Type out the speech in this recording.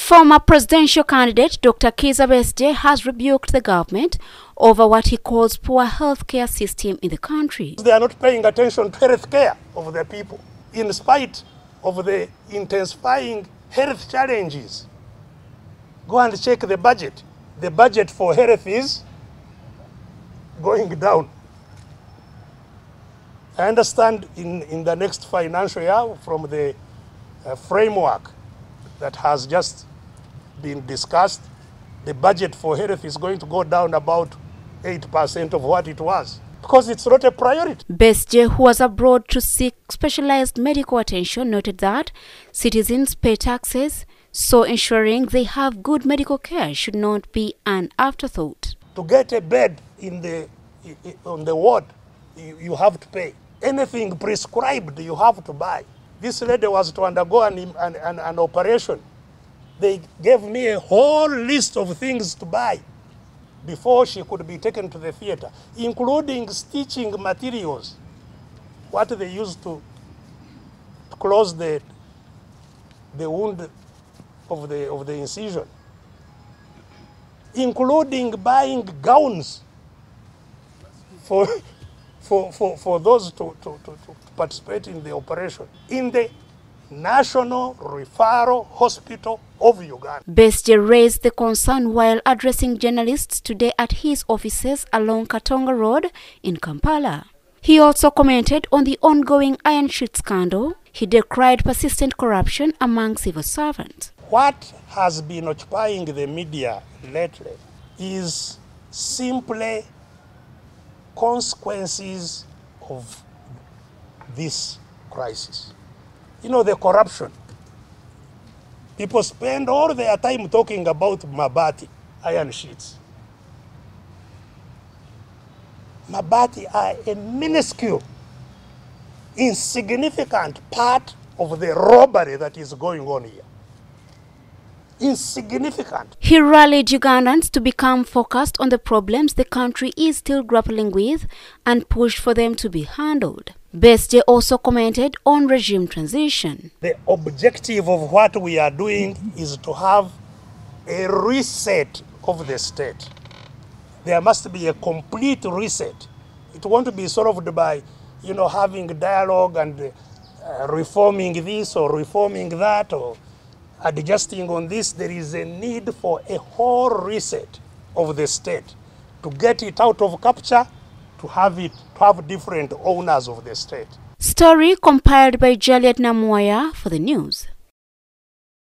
Former presidential candidate Dr. Kizza Besigye has rebuked the government over what he calls poor healthcare system in the country. They are not paying attention to health care of their people, in spite of the intensifying health challenges. Go and check the budget. The budget for health is going down. I understand in the next financial year, from the framework that has just been discussed, the budget for health is going to go down about 8% of what it was, because it's not a priority. Besigye, who was abroad to seek specialized medical attention, noted that citizens pay taxes, so ensuring they have good medical care should not be an afterthought. To get a bed on the ward, you have to pay. Anything prescribed, you have to buy. This lady was to undergo an operation. They gave me a whole list of things to buy before she could be taken to the theater, including stitching materials, what they used to close the wound of the incision, including buying gowns for those to participate in the operation in the National Referral Hospital of Uganda. Besigye raised the concern while addressing journalists today at his offices along Katonga Road in Kampala. He also commented on the ongoing Iron Sheet scandal. He decried persistent corruption among civil servants. What has been occupying the media lately is simply consequences of this crisis. You know, the corruption. People spend all their time talking about Mabati, iron sheets. Mabati are a minuscule, insignificant part of the robbery that is going on here. Insignificant. He rallied Ugandans to become focused on the problems the country is still grappling with and pushed for them to be handled. Besigye also commented on regime transition. The objective of what we are doing is to have a reset of the state. There must be a complete reset. It won't be solved by, having dialogue and reforming this or reforming that or adjusting on this. There is a need for a whole reset of the state to get it out of capture, to have different owners of the state. Story compiled by Juliet Namoya for the news.